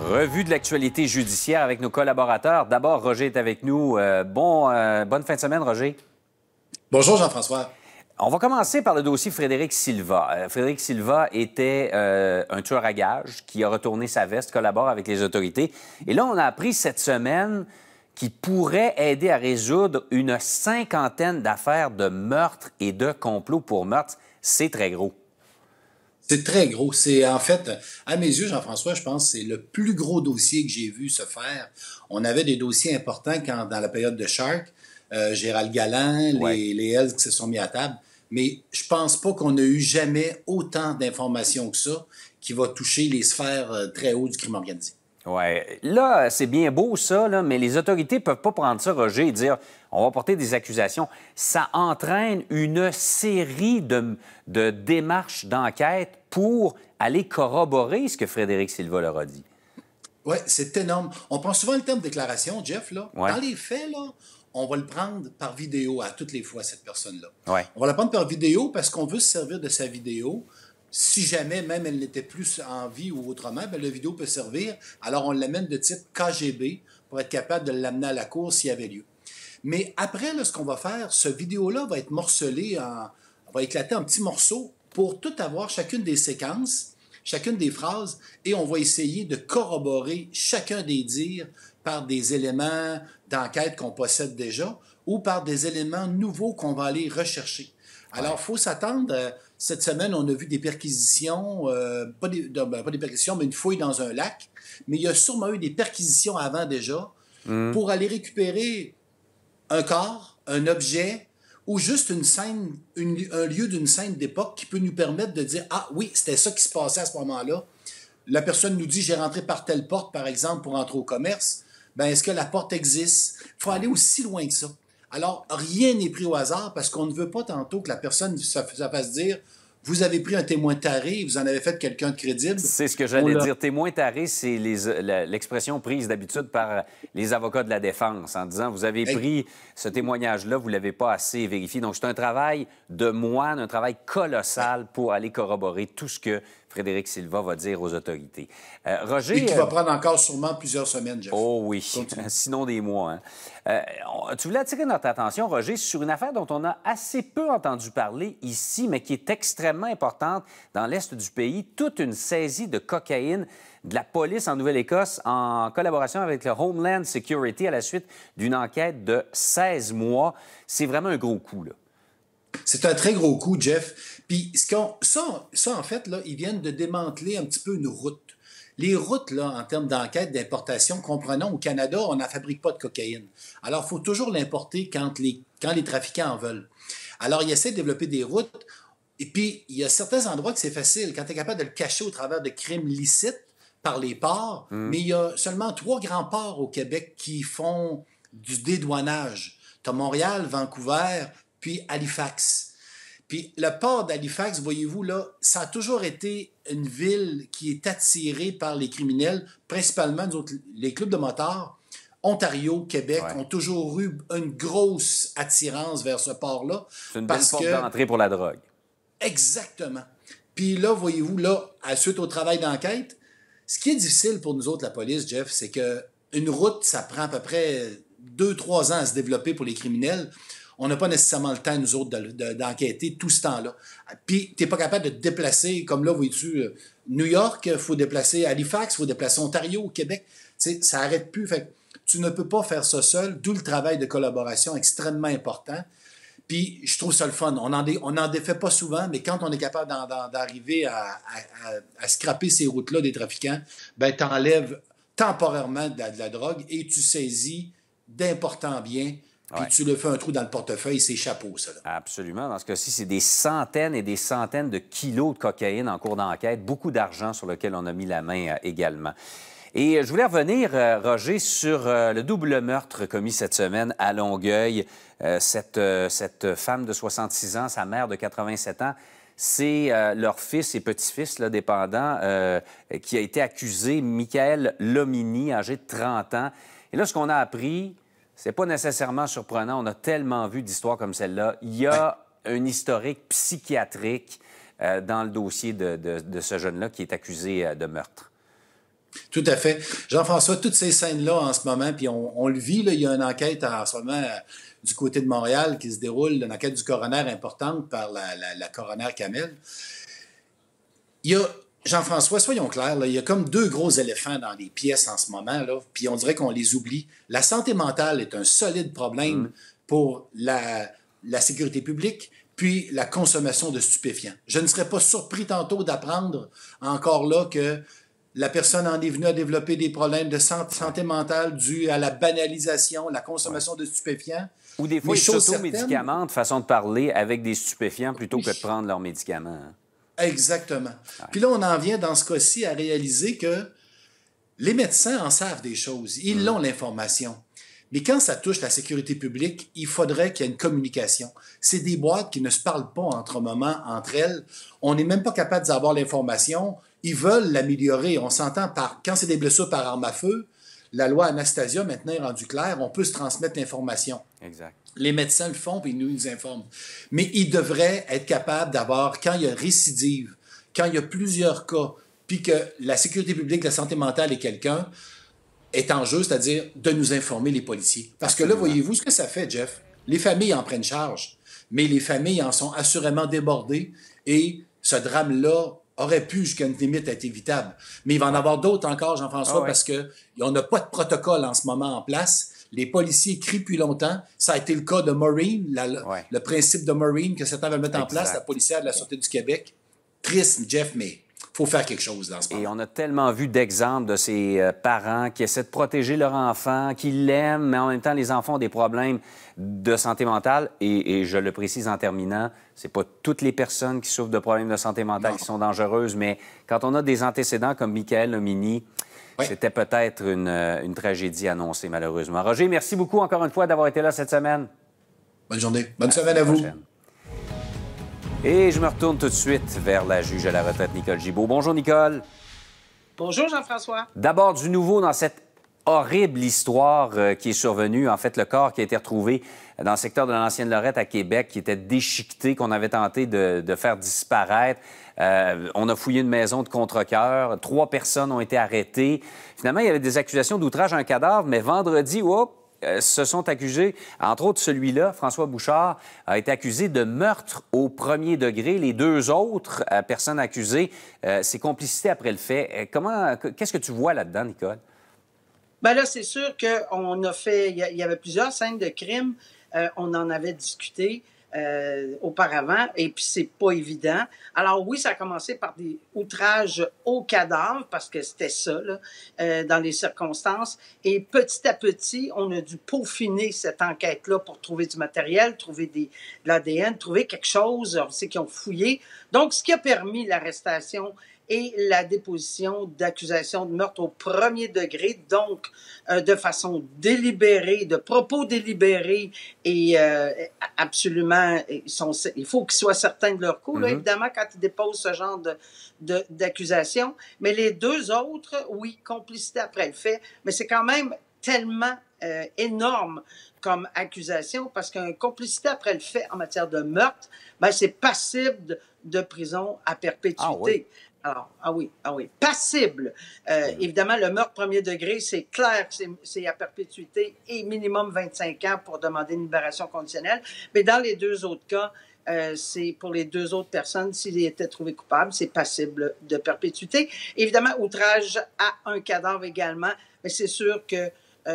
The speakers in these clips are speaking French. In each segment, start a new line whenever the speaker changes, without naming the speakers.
Revue de l'actualité judiciaire avec nos collaborateurs. D'abord, Roger est avec nous. Bonne fin de semaine, Roger.
Bonjour, Jean-François.
On va commencer par le dossier Frédéric Silva. Frédéric Silva était un tueur à gages qui a retourné sa veste, collabore avec les autorités. Et là, on a appris cette semaine qu'il pourrait aider à résoudre une cinquantaine d'affaires de meurtre et de complot pour meurtre. C'est très gros.
C'est très gros. C'est en fait, à mes yeux, Jean-François, je pense que c'est le plus gros dossier que j'ai vu se faire. On avait des dossiers importants dans la période de Shark, Gérald Galland, les Hells qui se sont mis à table. Mais je pense pas qu'on a eu jamais autant d'informations que ça qui va toucher les sphères très hautes du crime organisé.
Oui. Là, c'est bien beau, ça, là, mais les autorités ne peuvent pas prendre ça, Roger, et dire on va porter des accusations. Ça entraîne une série de démarches d'enquête pour aller corroborer ce que Frédéric Silva leur a dit.
Oui, c'est énorme. On prend souvent le terme déclaration, Jeff, là.
Ouais.
Dans les faits, là, on va le prendre par vidéo à toutes les fois, cette personne-là.
Ouais.
On va la prendre par vidéo parce qu'on veut se servir de sa vidéo. Si jamais même elle n'était plus en vie ou autrement, bien, la vidéo peut servir. Alors, on l'amène de type KGB pour être capable de l'amener à la cour s'il y avait lieu. Mais après, là, ce qu'on va faire, ce vidéo-là va être morcelé, va éclater en petits morceaux pour tout avoir, chacune des séquences, chacune des phrases, et on va essayer de corroborer chacun des dires par des éléments d'enquête qu'on possède déjà ou par des éléments nouveaux qu'on va aller rechercher. Alors, il faut s'attendre. Cette semaine, on a vu des perquisitions, pas des perquisitions, mais une fouille dans un lac. Mais il y a sûrement eu des perquisitions avant déjà pour aller récupérer un corps, un objet ou juste une scène, un lieu d'une scène d'époque qui peut nous permettre de dire « Ah oui, c'était ça qui se passait à ce moment-là. » La personne nous dit « J'ai rentré par telle porte, par exemple, pour entrer au commerce. » Ben, est-ce que la porte existe? Il faut aller aussi loin que ça. Alors, rien n'est pris au hasard parce qu'on ne veut pas tantôt que la personne se fasse dire « Vous avez pris un témoin taré, vous en avez fait quelqu'un de crédible. »
C'est ce que j'allais dire. Témoin taré, c'est l'expression prise d'habitude par les avocats de la défense en disant « Vous avez pris ce témoignage-là, vous ne l'avez pas assez vérifié. » Donc, c'est un travail de moine, un travail colossal pour aller corroborer tout ce que Frédéric Silva va dire aux autorités. Roger...
Et qui va prendre encore sûrement plusieurs semaines, Jeff.
Oh oui, sinon des mois. Hein. Tu voulais attirer notre attention, Roger, sur une affaire dont on a assez peu entendu parler ici, mais qui est extrêmement importante dans l'est du pays. Toute une saisie de cocaïne de la police en Nouvelle-Écosse en collaboration avec le Homeland Security à la suite d'une enquête de 16 mois. C'est vraiment un gros coup, là.
C'est un très gros coup, Jeff. Puis ça, en fait, là, ils viennent de démanteler un petit peu une route. Les routes, là, en termes d'enquête, d'importation, comprenons, au Canada, on n'en fabrique pas de cocaïne. Alors, il faut toujours l'importer quand les trafiquants en veulent. Alors, ils essaient de développer des routes. Et puis, il y a certains endroits que c'est facile. Quand tu es capable de le cacher au travers de crimes licites par les ports, mais il y a seulement 3 grands ports au Québec qui font du dédouanage. Tu as Montréal, Vancouver, puis Halifax. Puis le port d'Halifax, voyez-vous, là, ça a toujours été une ville qui est attirée par les criminels, principalement nous autres, les clubs de motards. Ontario, Québec ont toujours eu une grosse attirance vers ce port-là.
C'est une belle porte d'entrée pour la drogue.
Exactement. Puis là, voyez-vous, là, suite au travail d'enquête, ce qui est difficile pour nous autres, la police, Jeff, c'est qu'une route, ça prend à peu près 2-3 ans à se développer pour les criminels. On n'a pas nécessairement le temps, nous autres, d'enquêter tout ce temps-là. Puis, tu n'es pas capable de te déplacer, comme là, vois-tu, New York, il faut déplacer Halifax, il faut déplacer Ontario, Québec. Tu sais, ça n'arrête plus. Fait que tu ne peux pas faire ça seul, d'où le travail de collaboration extrêmement important. Puis, je trouve ça le fun. On n'en défait pas souvent, mais quand on est capable d'arriver à scraper ces routes-là des trafiquants, ben tu enlèves temporairement de la drogue et tu saisis d'importants biens. Puis tu le fais un trou dans le portefeuille, c'est chapeau, ça. Là.
Absolument. Dans ce cas-ci, c'est des centaines et des centaines de kilos de cocaïne en cours d'enquête, beaucoup d'argent sur lequel on a mis la main également. Et je voulais revenir, Roger, sur le double meurtre commis cette semaine à Longueuil. Cette femme de 66 ans, sa mère de 87 ans, c'est leur fils et petit-fils, là, dépendant, qui a été accusé, Michael Lomini, âgé de 30 ans. Et là, ce qu'on a appris... C'est pas nécessairement surprenant. On a tellement vu d'histoires comme celle-là. Il y a un historique psychiatrique dans le dossier de ce jeune-là qui est accusé de meurtre.
Tout à fait. Jean-François, toutes ces scènes-là en ce moment, puis on le vit, là, il y a une enquête en ce moment du côté de Montréal qui se déroule, une enquête du coroner importante par la coroner Kamel. Il y a, Jean-François, soyons clairs, là, il y a comme deux gros éléphants dans les pièces en ce moment, là, puis on dirait qu'on les oublie. La santé mentale est un solide problème pour la sécurité publique, puis la consommation de stupéfiants. Je ne serais pas surpris tantôt d'apprendre encore là que la personne en est venue à développer des problèmes de santé mentale dus à la banalisation, la consommation de stupéfiants.
Ou des fois, ils s'auto-médicamentent, façon de parler, avec des stupéfiants plutôt que de prendre leurs médicaments. Hein.
Exactement. Ouais. Puis là, on en vient dans ce cas-ci à réaliser que les médecins en savent des choses. Ils ont l'information. Mais quand ça touche la sécurité publique, il faudrait qu'il y ait une communication. C'est des boîtes qui ne se parlent pas entre elles. On n'est même pas capable d'avoir l'information. Ils veulent l'améliorer. On s'entend quand c'est des blessures par arme à feu, la loi Anastasia maintenant est rendue claire, on peut se transmettre l'information.
Exact.
Les médecins le font et ils nous informent. Mais ils devraient être capables d'avoir, quand il y a récidive, quand il y a plusieurs cas, puis que la sécurité publique, la santé mentale et quelqu'un est en jeu, c'est-à-dire de nous informer les policiers. Parce
Absolument.
que là, voyez-vous ce que ça fait, Jeff? Les familles en prennent charge, mais les familles en sont assurément débordées et ce drame-là aurait pu, jusqu'à une limite, être évitable. Mais il va en avoir d'autres encore, Jean-François, parce qu'on n'a pas de protocole en ce moment en place. Les policiers crient depuis longtemps. Ça a été le cas de Maureen, le principe de Maureen que certains veulent mettre en place, la policière de la Sûreté du Québec. Triste, Jeff, mais il faut faire quelque chose dans ce moment.
Et on a tellement vu d'exemples de ces parents qui essaient de protéger leur enfant, qui l'aiment, mais en même temps, les enfants ont des problèmes de santé mentale. Et je le précise en terminant, c'est pas toutes les personnes qui souffrent de problèmes de santé mentale qui sont dangereuses, mais quand on a des antécédents comme Michael Lomini, c'était peut-être une tragédie annoncée, malheureusement. Roger, merci beaucoup encore une fois d'avoir été là cette semaine.
Bonne journée. Bonne semaine à vous.
Et je me retourne tout de suite vers la juge à la retraite, Nicole Gibault. Bonjour, Nicole.
Bonjour, Jean-François.
D'abord, du nouveau dans cette horrible histoire qui est survenue. En fait, le corps qui a été retrouvé dans le secteur de l'ancienne Lorette à Québec, qui était déchiqueté, qu'on avait tenté de faire disparaître. On a fouillé une maison de contrecœur. 3 personnes ont été arrêtées. Finalement, il y avait des accusations d'outrage à un cadavre, mais vendredi, se sont accusés, entre autres celui-là, François Bouchard, a été accusé de meurtre au premier degré. Les 2 autres personnes accusées, c'est complicité après le fait. Qu'est-ce que tu vois là-dedans, Nicole?
Bien là, c'est sûr qu'on a fait... Il y avait plusieurs scènes de crime. On en avait discuté auparavant, et puis c'est pas évident. Alors oui, ça a commencé par des outrages au cadavre, parce que c'était ça, là, dans les circonstances. Et petit à petit, on a dû peaufiner cette enquête-là pour trouver du matériel, trouver de l'ADN, trouver quelque chose. On sait qu'ils ont fouillé. Donc, ce qui a permis l'arrestation et la déposition d'accusation de meurtre au premier degré, donc de façon délibérée, de propos délibérés et absolument, il faut qu'ils soient certains de leur coup, là, évidemment, quand ils déposent ce genre d'accusation. Mais les 2 autres, oui, complicité après le fait, mais c'est quand même tellement énorme comme accusation, parce qu'un complicité après le fait en matière de meurtre, ben, c'est passible de prison à perpétuité.
Ah oui.
Alors, ah oui, passible. Évidemment, le meurtre premier degré, c'est clair que c'est à perpétuité et minimum 25 ans pour demander une libération conditionnelle. Mais dans les 2 autres cas, c'est pour les 2 autres personnes, s'ils étaient trouvés coupables, c'est passible de perpétuité. Évidemment, outrage à un cadavre également, mais c'est sûr que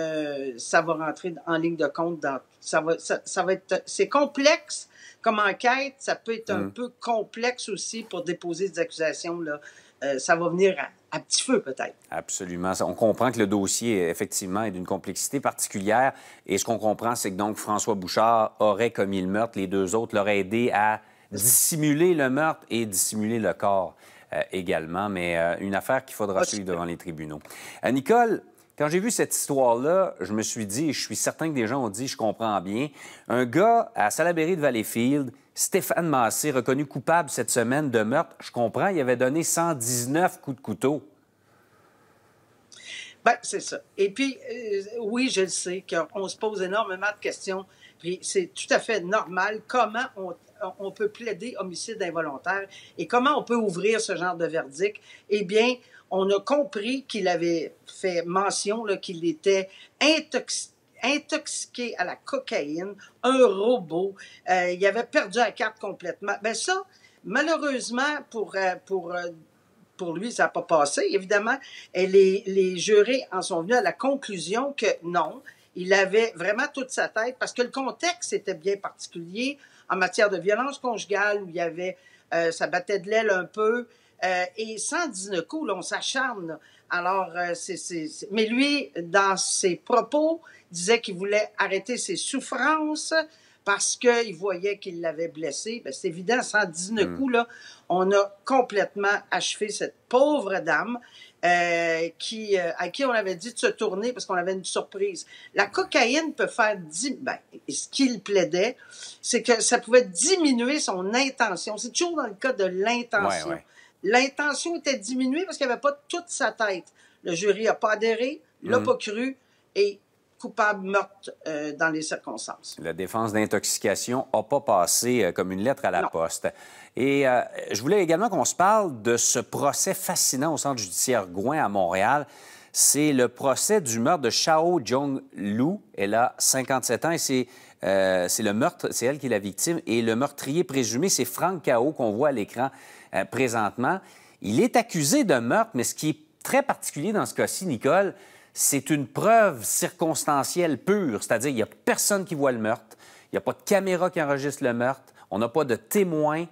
ça va rentrer en ligne de compte ça va être, c'est complexe comme enquête, ça peut être un peu complexe aussi pour déposer des accusations, là. Ça va venir à petit feu, peut-être.
Absolument. On comprend que le dossier, effectivement, est d'une complexité particulière. Et ce qu'on comprend, c'est que donc François Bouchard aurait commis le meurtre. Les 2 autres l'auraient aidé à dissimuler le meurtre et dissimuler le corps également. Mais une affaire qu'il faudra suivre devant les tribunaux. Nicole, quand j'ai vu cette histoire-là, je me suis dit, et je suis certain que des gens ont dit, je comprends bien, un gars à Salaberry de Valleyfield, Stéphane Massé, reconnu coupable cette semaine de meurtre, je comprends, il avait donné 119 coups de couteau.
Bien, c'est ça. Et puis, oui, je le sais qu'on se pose énormément de questions, puis c'est tout à fait normal. Comment on peut plaider homicide involontaire et comment on peut ouvrir ce genre de verdict? Eh bien, on a compris qu'il avait fait mention qu'il était intoxiqué à la cocaïne, un robot, il avait perdu la carte complètement. Ben ça, malheureusement, pour lui, ça n'a pas passé, évidemment. Et les jurés en sont venus à la conclusion que non, il avait vraiment toute sa tête, parce que le contexte était bien particulier en matière de violence conjugale, où il y avait, ça battait de l'aile un peu, et sans dire coup, là, on s'acharne. Là. Alors, mais lui, dans ses propos, disait qu'il voulait arrêter ses souffrances parce qu'il voyait qu'il l'avait blessé. Ben, c'est évident, sans dire coup, là, on a complètement achevé cette pauvre dame à qui on avait dit de se tourner parce qu'on avait une surprise. La cocaïne peut faire... ce qu'il plaidait, c'est que ça pouvait diminuer son intention. C'est toujours dans le cas de l'intention. Ouais. L'intention était diminuée parce qu'il n'avait pas toute sa tête. Le jury n'a pas adhéré, l'a pas cru et coupable meurtre dans les circonstances.
La défense d'intoxication n'a pas passé comme une lettre à la poste. Et je voulais également qu'on se parle de ce procès fascinant au centre judiciaire Gouin à Montréal. C'est le procès du meurtre de Chao Jong-Lu. Elle a 57 ans et c'est le meurtre, c'est elle qui est la victime. Et le meurtrier présumé, c'est Frank Cao qu'on voit à l'écran présentement. Il est accusé de meurtre, mais ce qui est très particulier dans ce cas-ci, Nicole, c'est une preuve circonstancielle pure. C'est-à-dire, il n'y a personne qui voit le meurtre, il n'y a pas de caméra qui enregistre le meurtre, on n'a pas de témoins.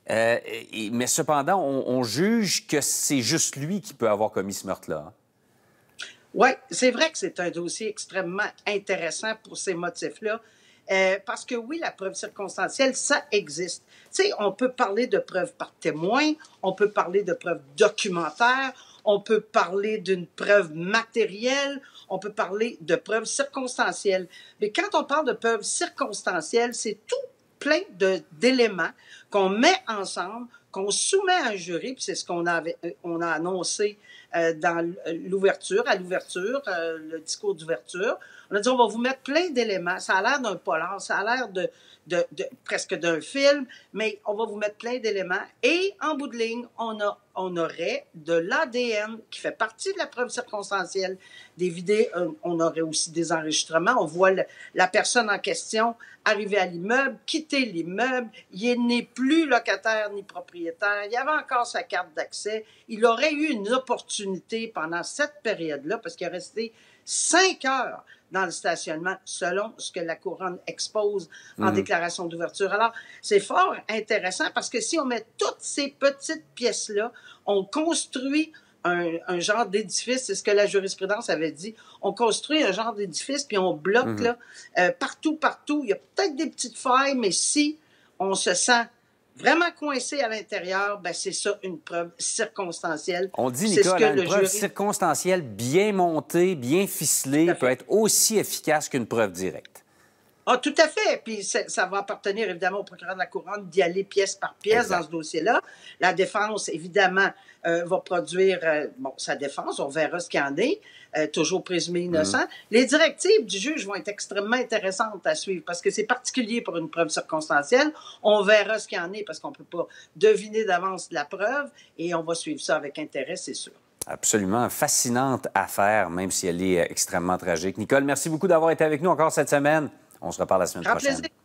Mais cependant, on juge que c'est juste lui qui peut avoir commis ce meurtre-là.
Oui, c'est vrai que c'est un dossier extrêmement intéressant pour ces motifs-là. Parce que oui, la preuve circonstancielle, ça existe. Tu sais, on peut parler de preuves par témoin, on peut parler de preuves documentaires, on peut parler d'une preuve matérielle, on peut parler de preuves circonstancielles. Mais quand on parle de preuves circonstancielles, c'est tout plein d'éléments qu'on met ensemble, qu'on soumet à un jury, puis c'est ce qu'on on a annoncé dans l'ouverture, le discours d'ouverture. On a dit, on va vous mettre plein d'éléments. Ça a l'air d'un polar, ça a l'air presque d'un film, mais on va vous mettre plein d'éléments. Et en bout de ligne, on aurait de l'ADN qui fait partie de la preuve circonstancielle. Des vidéos, on aurait aussi des enregistrements. On voit la personne en question arriver à l'immeuble, quitter l'immeuble. Il n'est plus locataire ni propriétaire. Il avait encore sa carte d'accès. Il aurait eu une opportunité pendant cette période-là, parce qu'il est resté 5 heures dans le stationnement, selon ce que la couronne expose en déclaration d'ouverture. Alors, c'est fort intéressant parce que si on met toutes ces petites pièces-là, on construit un genre d'édifice, c'est ce que la jurisprudence avait dit, on construit un genre d'édifice puis on bloque là, partout. Il y a peut-être des petites failles, mais si on se sent vraiment coincé à l'intérieur, ben c'est ça, une preuve circonstancielle.
On dit, Nicole, une preuve circonstancielle bien montée, bien ficelée, peut être aussi efficace qu'une preuve directe.
Ah, tout à fait. Puis ça va appartenir évidemment au procureur de la Couronne d'y aller pièce par pièce dans ce dossier-là. La défense, évidemment, va produire sa défense. On verra ce qu'il y en est. Toujours présumé innocent. Les directives du juge vont être extrêmement intéressantes à suivre parce que c'est particulier pour une preuve circonstancielle. On verra ce qu'il y en est parce qu'on ne peut pas deviner d'avance la preuve et on va suivre ça avec intérêt, c'est sûr.
Absolument fascinante affaire, même si elle est extrêmement tragique. Nicole, merci beaucoup d'avoir été avec nous encore cette semaine. On se reparle la semaine prochaine. Plaisir.